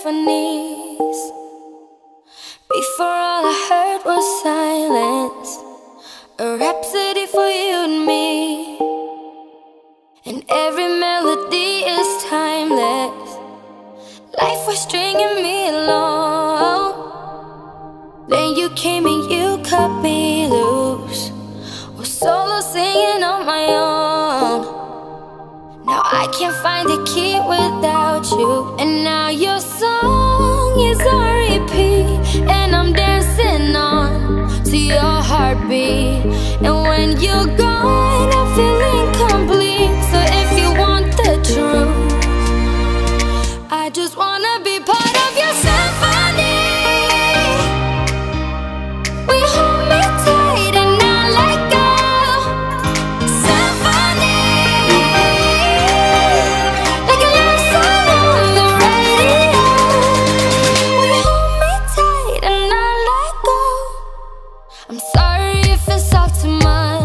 symphonies. Before all I heard was silence, a rhapsody for you and me. And every melody is timeless. Life was stringing me along. Then you came and you cut me loose, was solo singing on my own. Now I can't find the key without you. And now your song is on repeat, and I'm dancing on to your heartbeat. And when you're gone, I feel incomplete. So if you want the truth, I just wanna be part of your symphony. We hold me tight and not let go. Symphony, like a love song on the radio. We hold me tight and not let go. I'm sorry if it's all too much.